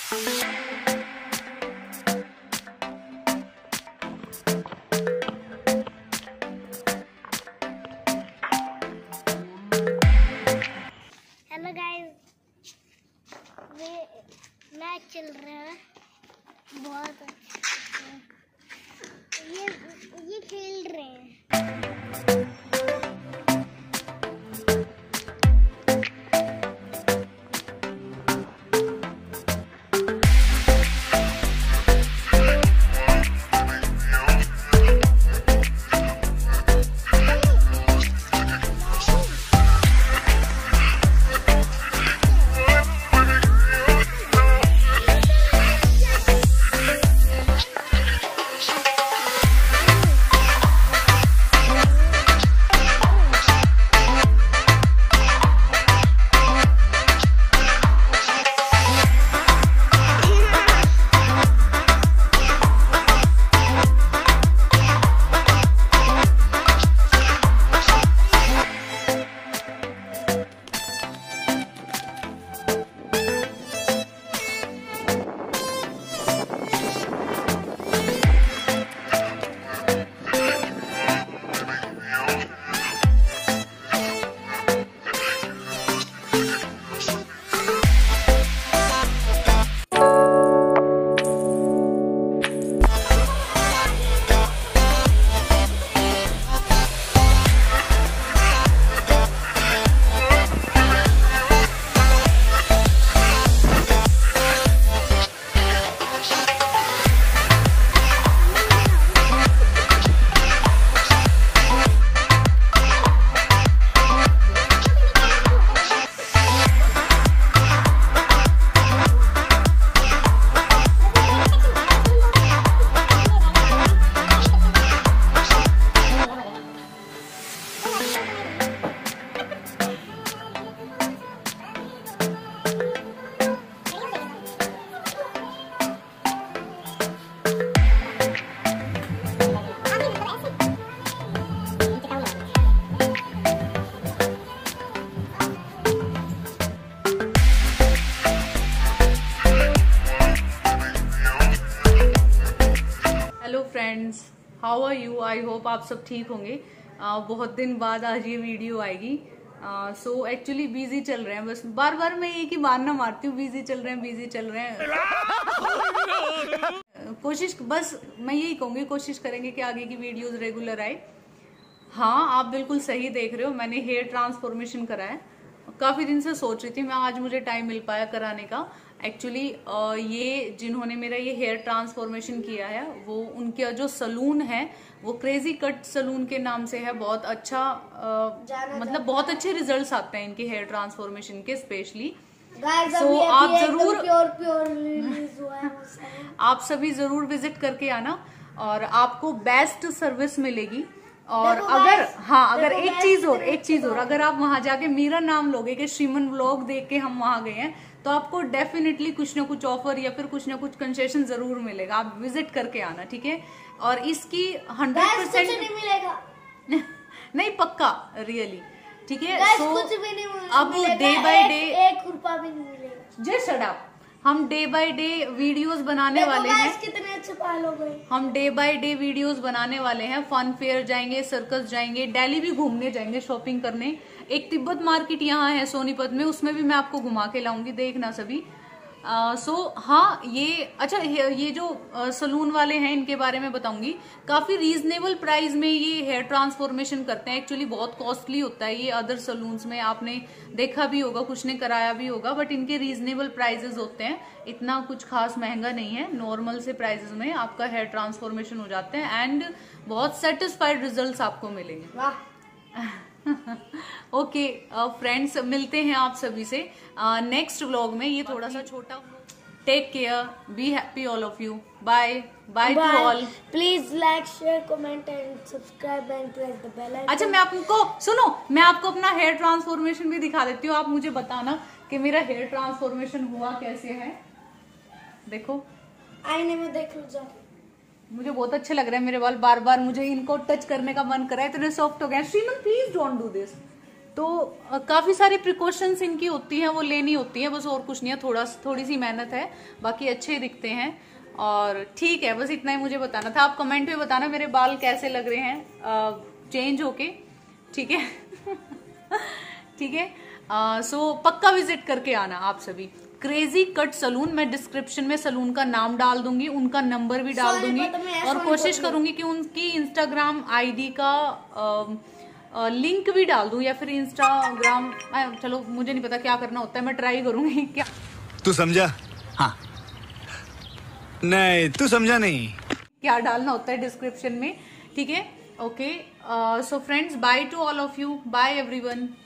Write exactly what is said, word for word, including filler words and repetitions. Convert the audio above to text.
Hello guys, match चल रहा है बहुत अच्छा। ये ये खेल रहे हैं। Friends, how are you? I hope आप सब ठीक होंगे। uh, बहुत दिन बाद आज ये वीडियो आएगी। सो एक्चुअली बिजी चल रहे हैं, बस बार बार मैं एक ही बहाना मारती हूँ, बिजी चल रहे हैं बिजी चल रहे हैं। कोशिश बस मैं यही कहूंगी, कोशिश करेंगे कि आगे की वीडियोस रेगुलर आए। हाँ, आप बिल्कुल सही देख रहे हो, मैंने हेयर ट्रांसफॉर्मेशन करा है। काफी दिन से सोच रही थी मैं, आज मुझे टाइम मिल पाया कराने का। एक्चुअली ये जिन्होंने मेरा ये हेयर ट्रांसफॉर्मेशन किया है, वो उनका जो सलून है वो क्रेजी कट सलून के नाम से है। बहुत अच्छा आ, मतलब बहुत अच्छे रिजल्ट्स आते हैं इनके हेयर ट्रांसफॉर्मेशन के, स्पेशली। सो आप जरूर प्योर प्योर आप सभी जरूर विजिट करके आना और आपको बेस्ट सर्विस मिलेगी। और अगर हाँ अगर एक चीज और एक चीज और अगर आप वहां जाके मेरा नाम लोगे कि श्रीमन व्लॉग देख के हम वहां गए हैं, तो आपको डेफिनेटली कुछ ना कुछ ऑफर या फिर कुछ ना कुछ कंसेशन जरूर मिलेगा। आप विजिट करके आना, ठीक है? और इसकी हंड्रेड परसेंट नहीं मिलेगा नहीं, पक्का, रियली, ठीक है? सो अब डे बाय डे एक रुपया भी नहीं मिलेगा। जय शट हम डे बाय डे वीडियोस बनाने वाले हैं। कितने अच्छे बाल हो गए। हम डे बाय डे वीडियोस बनाने वाले हैं। फन फेयर जाएंगे, सर्कस जाएंगे, दिल्ली भी घूमने जाएंगे, शॉपिंग करने। एक तिब्बत मार्केट यहाँ है सोनीपत में, उसमें भी मैं आपको घुमा के लाऊंगी, देखना सभी। सो uh, so, हाँ ये अच्छा, ये जो सलून वाले हैं इनके बारे में बताऊंगी। काफी रीजनेबल प्राइस में ये हेयर ट्रांसफॉर्मेशन करते हैं। एक्चुअली बहुत कॉस्टली होता है ये अदर सलून्स में, आपने देखा भी होगा, कुछ ने कराया भी होगा, बट इनके रीजनेबल प्राइजेस होते हैं। इतना कुछ खास महंगा नहीं है, नॉर्मल से प्राइजेस में आपका हेयर ट्रांसफॉर्मेशन हो जाते हैं एंड बहुत सेटिस्फाइड रिजल्ट आपको मिलेंगे। ओके फ्रेंड्स, मिलते हैं आप सभी से नेक्स्ट uh, व्लॉग में। ये थोड़ा सा छोटा। Take care, be happy all of you, bye bye to all. Please like share comment and subscribe and press the bell icon. अच्छा, मैं आपको सुनो, मैं आपको अपना हेयर ट्रांसफॉर्मेशन भी दिखा देती हूँ। आप मुझे बताना कि मेरा हेयर ट्रांसफॉर्मेशन हुआ कैसे है। देखो आईने में देख लो जाओ। मुझे बहुत अच्छे लग रहे हैं मेरे बाल, बार बार मुझे इनको टच करने का मन कर रहा है, इतने सॉफ्ट हो गए। Shriman please don't do this, तो अ, काफी सारी प्रिकॉशंस इनकी होती हैं, वो लेनी होती है, बस और कुछ नहीं है, थोड़ा थोड़ी सी मेहनत है, बाकी अच्छे दिखते हैं। और ठीक है, बस इतना ही मुझे बताना था। आप कमेंट में बताना मेरे बाल कैसे लग रहे हैं चेंज होके, ठीक है। ठीक है, सो पक्का विजिट करके आना आप सभी। क्रेजी कट सलून, मैं डिस्क्रिप्शन में सलून का नाम डाल दूंगी, उनका नंबर भी डाल दूंगी, और कोशिश करूंगी कि उनकी इंस्टाग्राम आईडी का आ, लिंक भी डाल दूं, या फिर इंस्टाग्राम, चलो मुझे नहीं पता क्या करना होता है, मैं ट्राई करूंगी। क्या तू समझा? हाँ। नहीं, तू समझा नहीं। क्या डालना होता है डिस्क्रिप्शन में, ठीक है। Okay, so friends, bye to all of you, bye everyone.